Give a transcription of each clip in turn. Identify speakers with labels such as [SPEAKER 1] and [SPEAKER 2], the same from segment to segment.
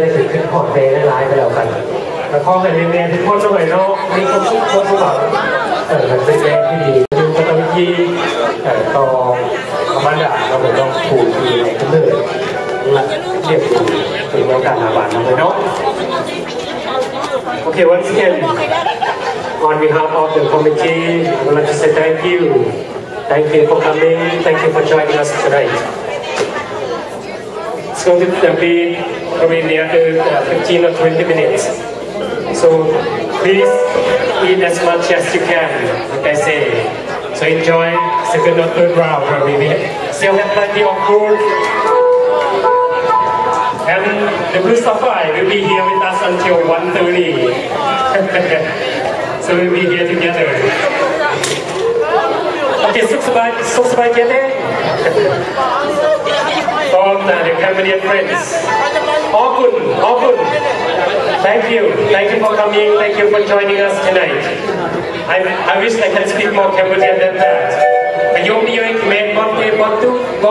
[SPEAKER 1] ได้ถึงขึ้นพอร์ตเมย์ได้ร้ายไปแล้วกันแล้วข้อให้เมย์ทุกคนหน่อยเนาะมีความสุขความสว่างมันเป็นแรงที่ดีดูกระตุ้นที่ต่อธรรมดาเราเหมือนต้องผูกทีไหนก็เลยและเทียบถึงโอกาสหาบ้านเลยเนาะโอเค once again on behalf of the committee I would like to say thank you for coming thank you for joining us tonight it's going to be probably near 15 or 20 minutes so please eat as much as you can like I say so enjoy second or third round probably we still have plenty of food and the Blue Sapphire will be here with us until 1:30 so we'll be here together okay สุขสบายเจ๊from the Cambodian friends all good thank you for coming thank you for joining us tonight I wish I can speak more Cambodian than thatประโยคนี้ยังเขมรบอนเตบอนตุ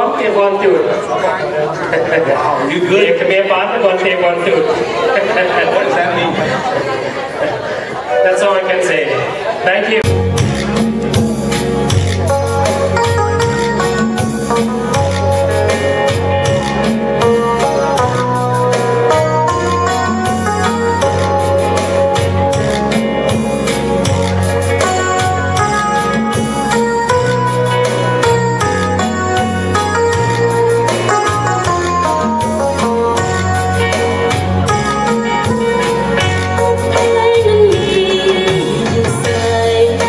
[SPEAKER 1] you good เขมรบอนเตบอนตุ what does that mean that's all I can say thank you
[SPEAKER 2] Hãy subscribe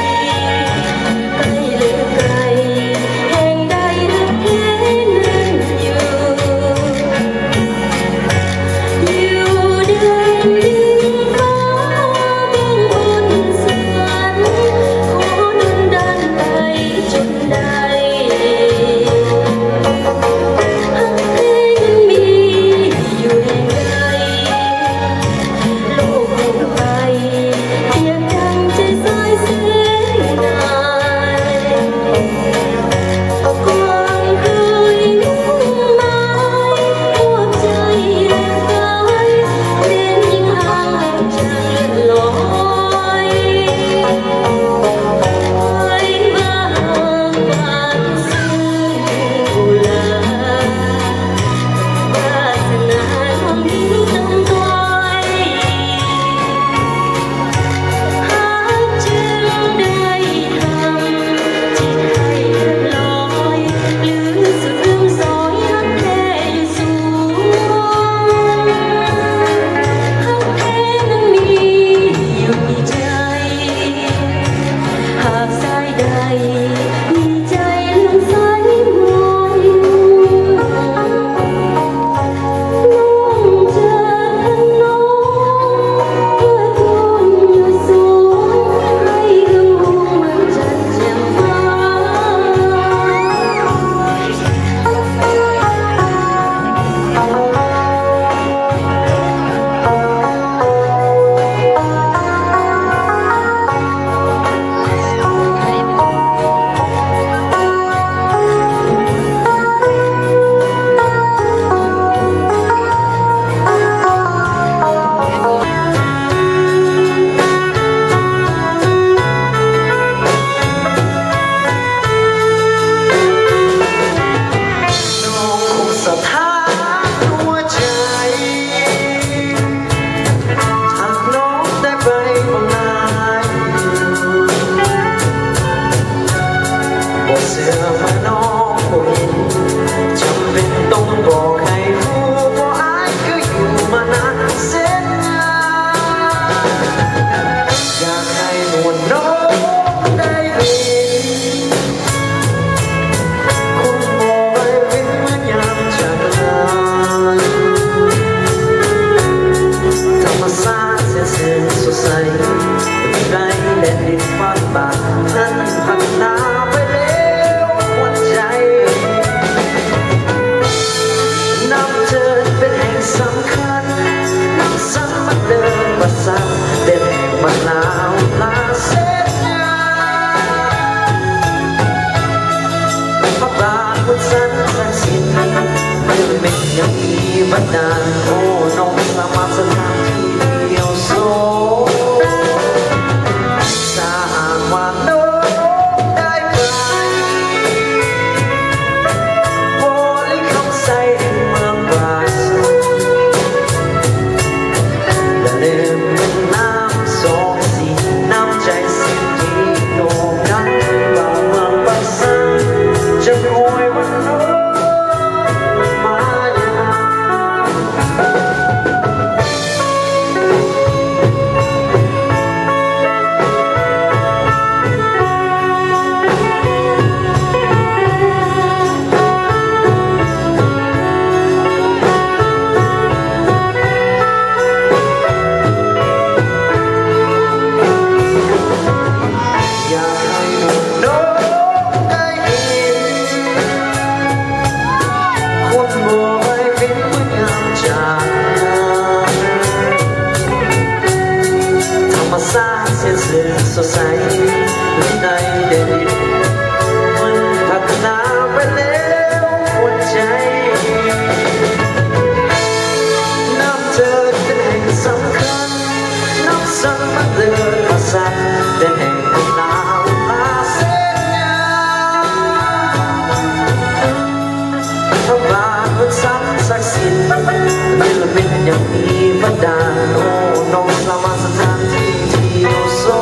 [SPEAKER 2] ลือมาสั่นแต่แห่งหนาวมาเส้นยาวถ้าบาปมันซ้ำสักสิ้นนี่ละเป็นอย่างมีบันดาลโอ้น้องสามารถสถานที่ที่โอโซ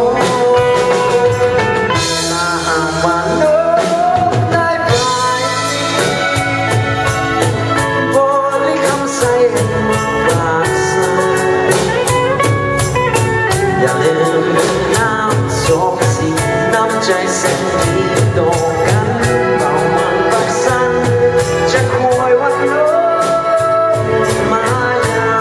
[SPEAKER 2] นาหากว่าโน้ได้ไปบริคำใส่ปากสั่นอย่าลืมน้ำสองสีน้ำใจเส้นที่โดกันเบามันรักสั่นจะคอยวันโน้มายา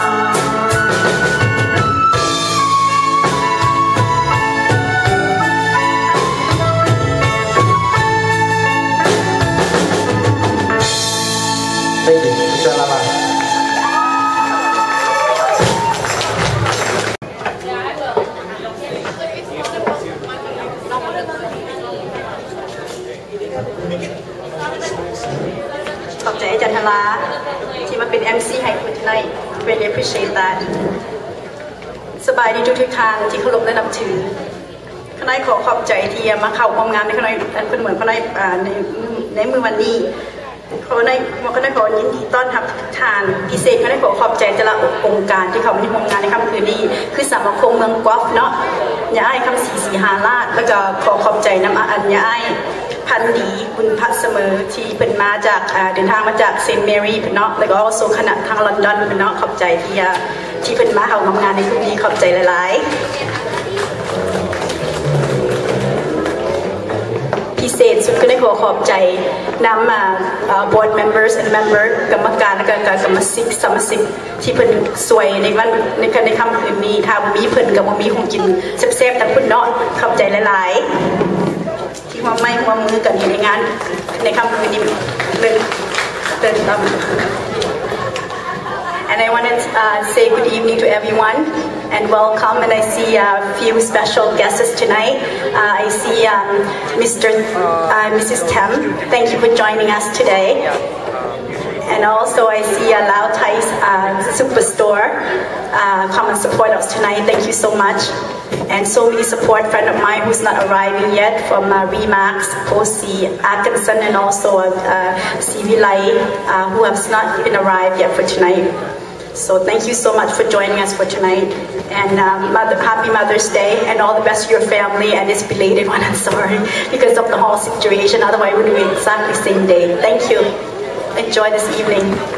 [SPEAKER 2] ได้ยินจะละลาย
[SPEAKER 3] ขอบใจอาจารย์ธราที่มาเป็น MC ให้คุณทนาย really appreciate that สบายดีทุกทางที่เคารพและนับถือทนายขอขอบใจที่มาเข้าร่วมงานในทนายเป็นเหมือนทนายในมือวันนี้ขอยินดีต้อนรับทุกท่านพิเศษทนายขอขอบใจแต่ละองค์การที่เขามาร่วมงานในค่ำคืนนี้คือสมาคมเมืองกอล์ฟเนาะยาไอ้คำศรีศรีหาราชแล้วก็ขอขอบใจน้ำอัญญาไอ้พันดีคุณพระเสมอที่เป็นมาจากเดินทางมาจากเซนต์แมรี่เนาะแล้วก็โซคณะทางลอนดอนเนาะขอบใจที่เป็นมาเข้าร่วมงานในคืนนี้ขอบใจหลายๆพิเศษสุดก็ได้ขอบใจนำboard members and member กรรมการและก็กรรมสิทธิ์สมาชิกที่เพิ่นสวยในวันในค่ำคืนนี้ถ้ามีเพิ่นกับมีคงกินแซ่บๆทั้งพุ่นเนาะขอบใจหลายๆที่มาไม่มามือกันในงานในค่ำคืนนี้เดินAnd I want to say good evening to everyone and welcome. And I see a few special guests tonight. I see Mrs. Tem. Thank you for joining us today. And also I see Lao Thai's Superstore come and support us tonight. Thank you so much. And so many support friend of mine who's not arriving yet from Remax, Posi, Atkinson, and also CV Lai who has not even arrived yet for tonight. So thank you so much for joining us for tonight. And happy Mother's Day and all the best to your family. And this belated one, I'm sorry, because of the whole situation. Otherwise, it would be exactly the same day. Thank you. Enjoy this evening.